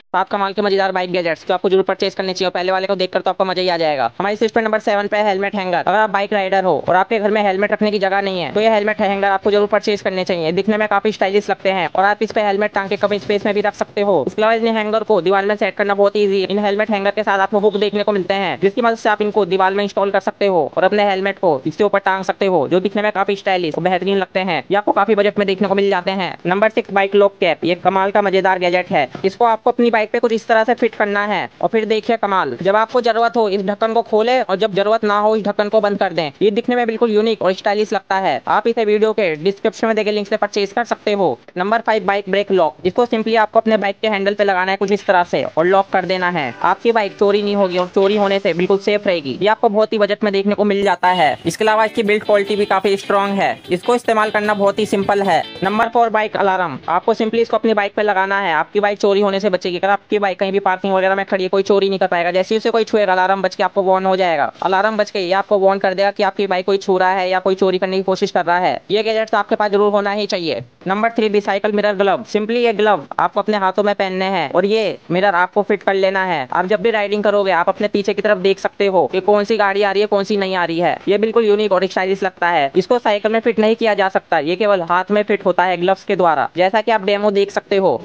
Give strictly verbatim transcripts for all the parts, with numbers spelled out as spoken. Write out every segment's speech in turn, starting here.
सात कमाल के मजेदार बाइक गैजेट्स जो आपको जरूर परचेज करने चाहिए और पहले वाले को देखकर तो आपको मजा ही आ जाएगा। हमारी लिस्ट पे नंबर सेवन पे हेलमेट हैंगर। अगर आप बाइक राइडर हो और आपके घर में हेलमेट रखने की जगह नहीं है तो ये हेलमेट हैंगर आपको जरूर परचेज करने चाहिए। दिखने में काफी स्टाइलिश लगते हैं और आप इस पे हेलमेट टांग के कभी स्पेस में भी रख सकते हो। इसके अलावा इन हैंगर को दीवार में सेट करना बहुत ईजी है। इन हेलमेट हैंगर के साथ आपको हुक देखने को मिलते हैं जिसकी मदद से आप इनको दीवार में इंस्टॉल कर सकते हो और अपने हेलमेट को इसके ऊपर टांग सकते हो, जो दिखने में काफी स्टाइलिश और बेहतरीन लगते हैं। ये आपको काफी बजट में देखने को मिल जाते हैं। Number six bike lock cap. ये कमाल का मजेदार गैजेट है। इसको आपको अपनी बाइक पे कुछ इस तरह से फिट करना है और फिर देखिए कमाल। जब आपको जरूरत हो इस ढक्कन को खोले और जब जरूरत ना हो इस ढक्कन को बंद कर दें। ये दिखने में बिल्कुल यूनिक और स्टाइलिश लगता है। आप इसे वीडियो के डिस्क्रिप्शन में देखे लिंक से परचेज कर सकते हो। Number five bike brake lock. इसको सिंपली आपको अपने बाइक के हैंडल पे लगाना है कुछ इस तरह से और लॉक कर देना है। आपकी बाइक चोरी नहीं होगी और चोरी होने से बिल्कुल सेफ रहेगी। ये आपको बहुत ही बजट में देखने को मिल जाता है। इसके अलावा इसकी बिल्ड क्वालिटी भी काफी स्ट्रॉन्ग है। इसको इस्तेमाल करना बहुत ही सिंपल है। Number four bike alarm. आपको सिंपली इसको अपनी बाइक पे लगाना है। आपकी बाइक चोरी होने से बचेगी। अगर आपकी बाइक कहीं भी पार्किंग वगैरह में खड़ी है कोई चोरी नहीं कर पाएगा। जैसे उसे कोई छुएगा अलार्म बज के आपको वार्न हो जाएगा। अलार्म बज के ये आपको वार्न कर देगा कि आपकी बाइक कोई छू रहा है या कोई चोरी करने की कोशिश कर रहा है। ये गैजेट्स आपके पास जरूर होना ही चाहिए। Number three recycle mirror glove. Simply ये ग्लव आपको अपने हाथों में पहनने हैं और ये मिरर आपको फिट कर लेना है। आप जब भी राइडिंग करोगे आप अपने पीछे की तरफ देख सकते हो कि कौन सी गाड़ी आ रही है कौन सी नहीं आ रही है। ये बिल्कुल यूनिक और स्टाइलिश लगता है। इसको साइकिल में फिट नहीं किया जा सकता, ये केवल हाथ में फिट होता है ग्लव्स के द्वारा, जैसा कि आप डेमो देख सकते हो।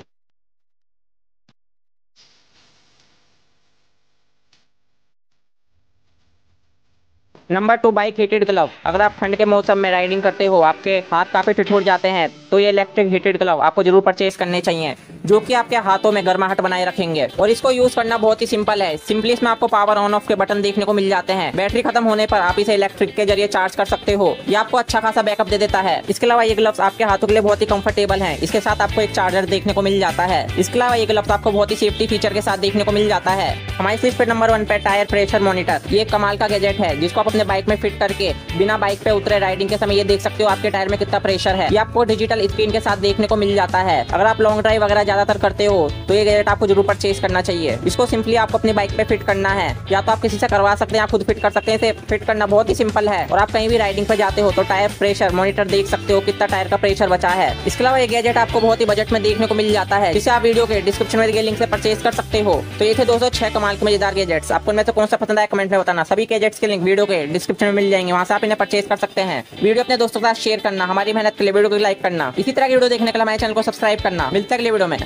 Number two bike heated glove. अगर आप ठंड के मौसम में राइडिंग करते हो आपके हाथ काफी ठिठुर जाते हैं तो ये इलेक्ट्रिक हीटेड ग्लव आपको जरूर परचेज करने चाहिए, जो कि आपके हाथों में गर्माहट बनाए रखेंगे। और इसको यूज करना बहुत ही सिंपल है। सिंपली इसमें आपको पावर ऑन ऑफ के बटन देखने को मिल जाते हैं। बैटरी खत्म होने पर आप इसे इलेक्ट्रिक के जरिए चार्ज कर सकते हो। ये आपको अच्छा खासा बैकअप दे देता है। इसके अलावा ये ग्लव्स आपके हाथों के लिए बहुत ही कंफर्टेबल है। इसके साथ आपको एक चार्जर देखने को मिल जाता है। इसके अलावा ये ग्लव्स आपको बहुत ही सेफ्टी फीचर के साथ देखने को मिल जाता है। हमारी लिस्ट पे नंबर वन पे टायर प्रेशर मॉनिटर। ये कमाल का गैजेट है जिसको आप अपने बाइक में फिट करके बिना बाइक पे उतरे राइडिंग के समय ये देख सकते हो आपके टायर में कितना प्रेशर है। ये आपको डिजिटल स्क्रीन के साथ देखने को मिल जाता है। अगर आप लॉन्ग ड्राइव वगैरह ज्यादातर करते हो तो ये गैजेट आपको जरूर परचेज करना चाहिए। इसको सिंपली आपको अपनी बाइक पे फिट करना है, या तो आप किसी से करवा सकते हैं आप खुद फिट कर सकते हैं। इसे फिट करना बहुत ही सिंपल है और आप कहीं भी राइडिंग पे जाते हो तो टायर प्रेशर मॉनिटर देख सकते हो कितना टायर का प्रेशर बचा है। इसके अलावा ये गैजेट आपको बहुत ही बजट में देखने को मिल जाता है, जिसे आप वीडियो के डिस्क्रिप्शन में दिए लिंक से परचेज कर सकते हो। तो ये थे दोस्तों छह कमाल के मजेदार गैजेट्स। आपको इनमें से कौन सा पसंद आया कमेंट में बताना। सभी गैजेट्स के लिंक वीडियो के डिस्क्रिप्शन में मिल जाएंगे, वहां से आप इन्हें परचेज कर सकते हैं। वीडियो अपने दोस्तों के साथ शेयर करना, हमारी मेहनत के लिए वीडियो को लाइक करना, इसी तरह की वीडियो देखने के लिए हमारे चैनल को सब्सक्राइब करना। मिलते हैं अगले वीडियो में।